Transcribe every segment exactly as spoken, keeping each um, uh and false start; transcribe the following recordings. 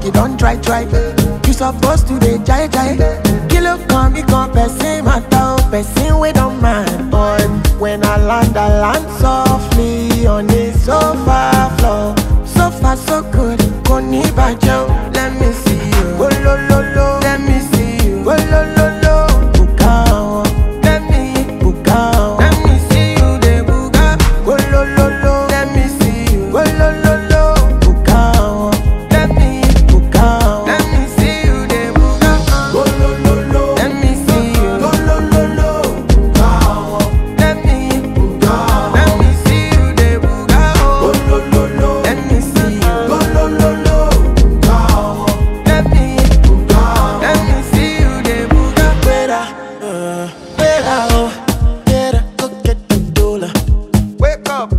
you don't try, try. You supposed to dey jai jai. Kilo come, me come, person matter, person we don't mind. But when I land, I land softly on the sofa floor. So far, so good. Koni bajo, let me see you. Oh lo lo lo, let me see you. Oh lo lo lo, bukao. Let me bukao. Let me see you, de buka. Oh lo lo lo, let me see you. Oh lo lo lo, bukao. Let me bukao. Let me see you, de buka. Oh lo lo lo, let me see you. Oh lo lo lo, bukao. Let me bukao. Let me see you, de buka. Oh lo lo lo, let me see you. Oh lo lo lo, bukao. Let me bukao. Let me see you, de buka. Better, uh, better, oh, better go get the dollar. Wake up.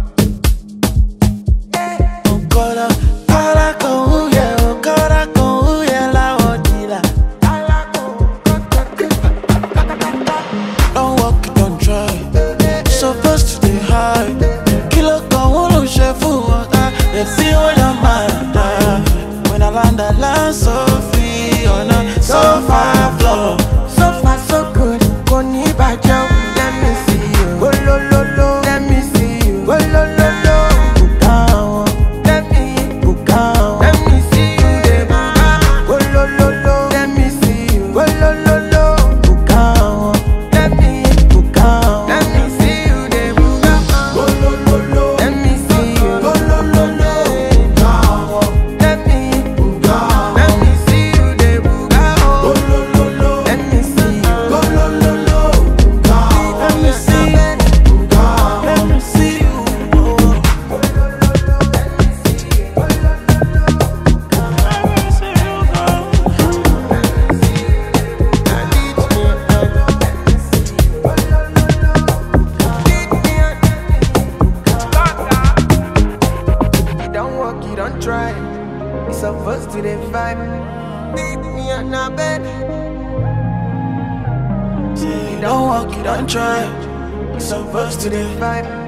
Okora, kara ko uye, okora ko uye la odila. Don't walk, it, don't try. Supposed to stay high. Kilo ko wolo shefu water. They see what I'm at. When I land, I land so free on a sofa floor. So far, so good. Koni bajo, let me see you. Oh lo lo lo, let me see you. Oh lo lo lo, bukao. Let me bukao. Let me see you, de buka. Oh lo lo lo, let me see you. Oh lo lo lo, bukao. Let me bukao. Let me see you, de buka. Oh lo lo lo, let me see you. Oh lo lo lo, bukao. Let me bukao. Let me see you, de buka. Oh lo lo lo, let me see you. Oh lo lo lo, bukao. Let me see you, bukao. Let me see you. You don't walk, you don't try. You supposed to the vibe. Leave me on a bed. You don't walk, you don't try. You supposed to the vibe.